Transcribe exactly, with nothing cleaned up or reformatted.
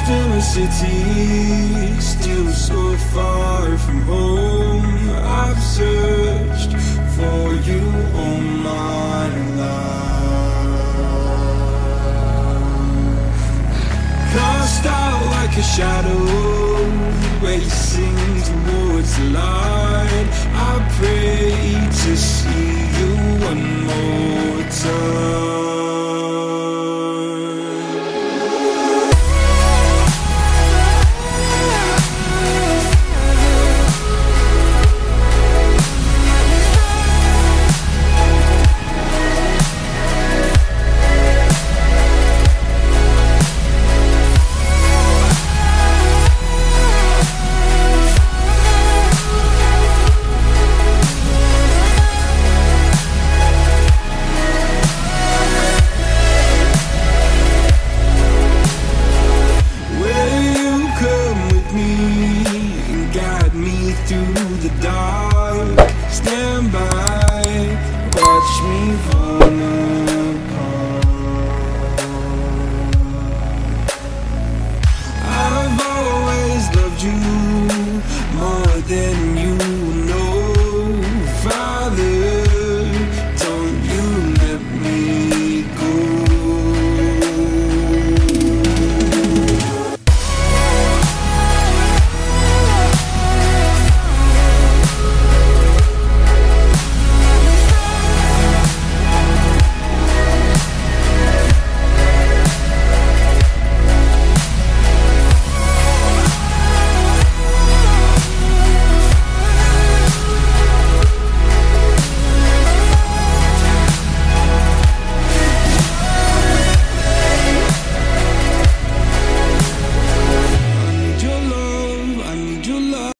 in a city, still so far from home. I've searched for you all my life. Cast out like a shadow, racing towards the light. I pray to see you one more time.